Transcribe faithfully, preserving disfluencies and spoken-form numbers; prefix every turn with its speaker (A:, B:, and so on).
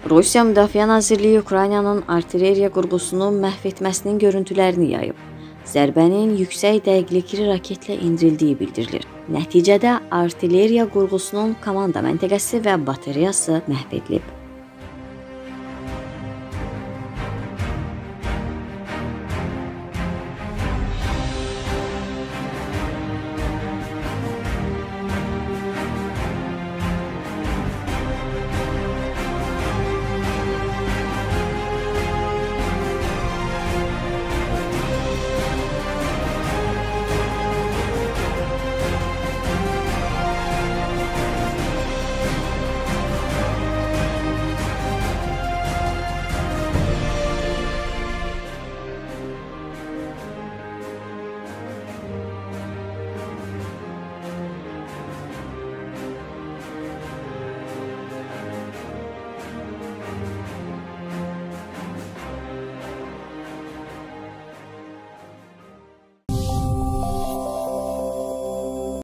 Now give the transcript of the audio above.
A: Rusiya Müdafiə Nazirliyi Ukraynanın artilleriya qurğusunu məhv etməsinin görüntülərini yayıb. Zərbənin yüksək dəqiqlikli raketlə endirildiyi bildirilir. Nəticədə artilleriya qurğusunun komanda məntəqəsi və bateriyası məhv edilib.